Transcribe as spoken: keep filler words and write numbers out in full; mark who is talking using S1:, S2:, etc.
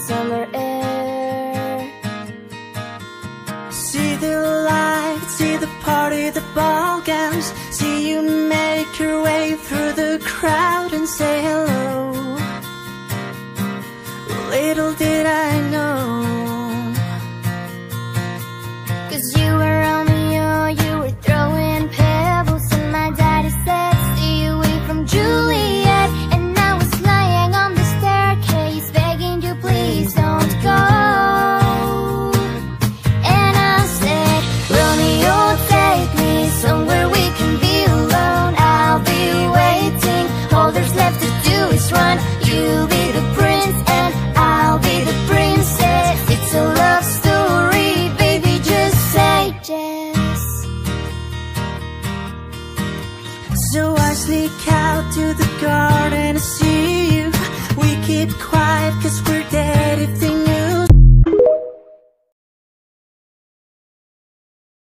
S1: summer air.
S2: See the lights, see the party, the ball gowns. See you make your way through the crowd and say hello. Little did I know,
S1: 'cause you were Romeo, you were throwing pebbles, and my daddy said stay away from Juliet. And I was lying on the staircase begging you please don't go. And I said, Romeo, take me somewhere we can be alone. I'll be waiting, all there's left to do is run. You'll be the prince and I'll be the princess. It's a love story, baby, just say yes.
S2: so I sneak out to the garden.